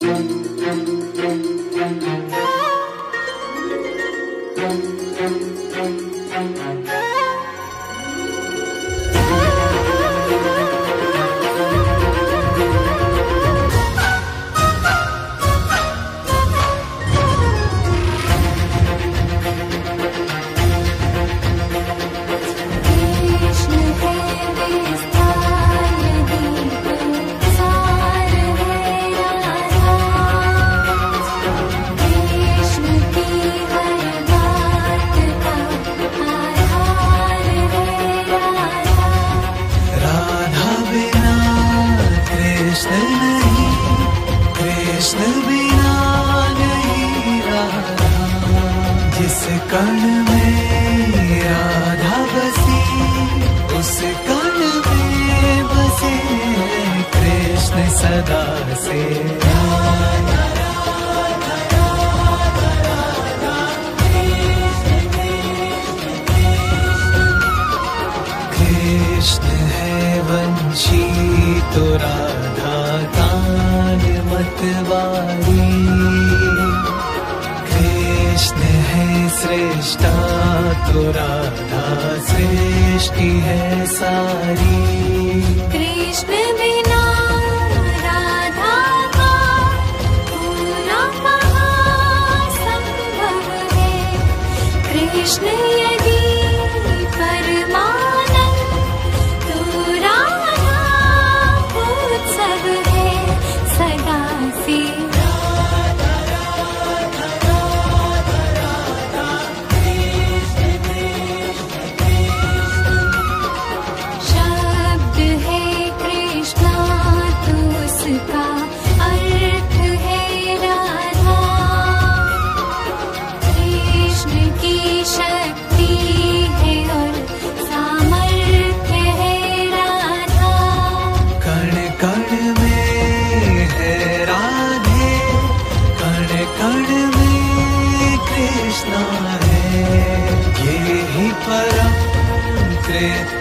कृष्ण बिना नहीं राधा, जिस कण में राधा बसी उस कण में बसे कृष्ण सदा से। कृष्ण है वंशी तो राधा कान मतवारी, कृष्ण है श्रेष्ठा तो राधा सृष्टि है सारी। कृष्ण बिना राधा का होना कहाँ संभव है, कृष्ण यदि परमानंद तो राधा उत्सव है सदा से। शब्द है कृष्णा तो उसका अर्थ है राधा, कृष्ण की शक्ति है और सामर्थ्य है राधा। कण कण में है राधे, कण कण में कृष्णा है, ये ही परम कृष्ण